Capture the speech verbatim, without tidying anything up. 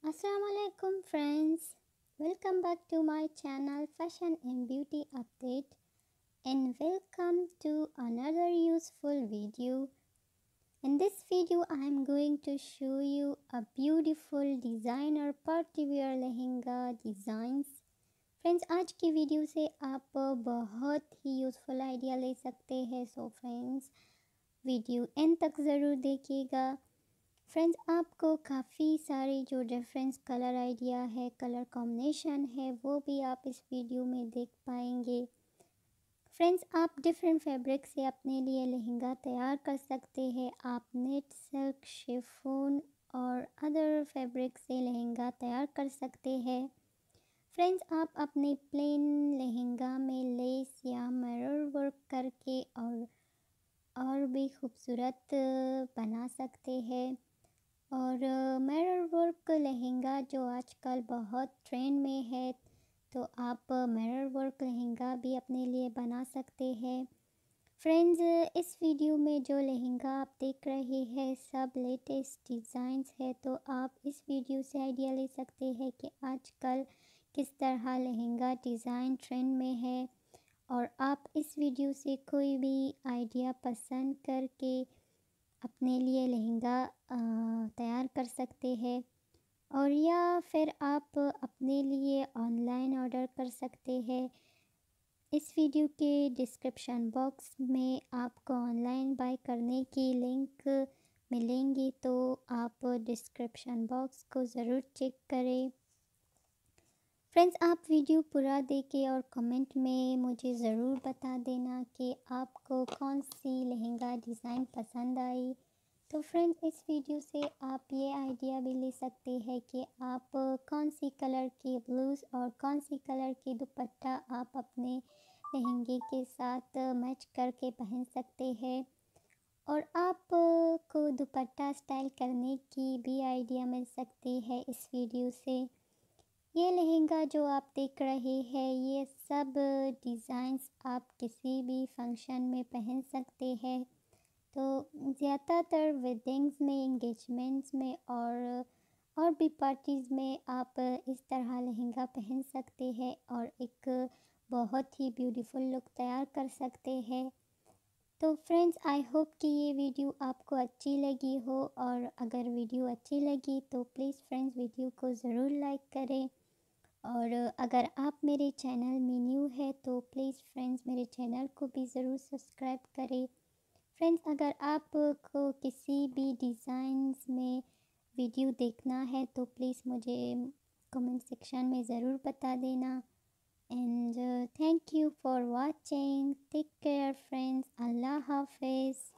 Assalamualaikum friends, welcome back to my channel Fashion and Beauty Update, and welcome to another useful video. In this video I am going to show you a beautiful designer party wear lehenga designs. Friends, आज की video से आप बहुत ही useful idea ले सकते हैं। So friends, video and तक ज़रूर देखिएगा। फ्रेंड्स, आपको काफ़ी सारे जो डिफरेंस कलर आइडिया है, कलर कॉम्बिनेशन है, वो भी आप इस वीडियो में देख पाएंगे। फ्रेंड्स, आप डिफरेंट फैब्रिक से अपने लिए लहंगा तैयार कर सकते हैं। आप नेट, सिल्क, शिफॉन और अदर फैब्रिक से लहंगा तैयार कर सकते हैं। फ्रेंड्स, आप अपने प्लेन लहंगा में लेस या मिरर वर्क करके और और भी खूबसूरत बना सकते हैं। और मिरर वर्क लहंगा जो आजकल बहुत ट्रेंड में है, तो आप मिरर वर्क लहंगा भी अपने लिए बना सकते हैं। फ्रेंड्स, इस वीडियो में जो लहंगा आप देख रहे हैं सब लेटेस्ट डिज़ाइंस है, तो आप इस वीडियो से आइडिया ले सकते हैं कि आजकल किस तरह लहंगा डिज़ाइन ट्रेंड में है। और आप इस वीडियो से कोई भी आइडिया पसंद करके अपने लिए लहंगा तैयार कर सकते हैं, और या फिर आप अपने लिए ऑनलाइन ऑर्डर कर सकते हैं। इस वीडियो के डिस्क्रिप्शन बॉक्स में आपको ऑनलाइन बाय करने की लिंक मिलेंगी, तो आप डिस्क्रिप्शन बॉक्स को ज़रूर चेक करें। फ्रेंड्स, आप वीडियो पूरा देखें और कमेंट में मुझे ज़रूर बता देना कि आपको कौन सी लहंगा डिज़ाइन पसंद आई। तो फ्रेंड्स, इस वीडियो से आप ये आइडिया भी ले सकते हैं कि आप कौन सी कलर की ब्लाउज़ और कौन सी कलर की दुपट्टा आप अपने लहंगे के साथ मैच करके पहन सकते हैं। और आपको दुपट्टा स्टाइल करने की भी आइडिया मिल सकती है इस वीडियो से। ये लहंगा जो आप देख रहे हैं, ये सब डिज़ाइंस आप किसी भी फंक्शन में पहन सकते हैं। तो ज़्यादातर वेडिंग्स में, इंगेजमेंट्स में और और भी पार्टीज़ में आप इस तरह लहंगा पहन सकते हैं और एक बहुत ही ब्यूटीफुल लुक तैयार कर सकते हैं। तो फ्रेंड्स, आई होप कि ये वीडियो आपको अच्छी लगी हो, और अगर वीडियो अच्छी लगी तो प्लीज़ फ्रेंड्स वीडियो को ज़रूर लाइक करें। और अगर आप मेरे चैनल में न्यू है तो प्लीज़ फ्रेंड्स मेरे चैनल को भी ज़रूर सब्सक्राइब करें। फ्रेंड्स, अगर आपको किसी भी डिज़ाइंस में वीडियो देखना है तो प्लीज़ मुझे कमेंट सेक्शन में ज़रूर बता देना। And thank you for watching. Take care friends. अल्लाह हाफिज़।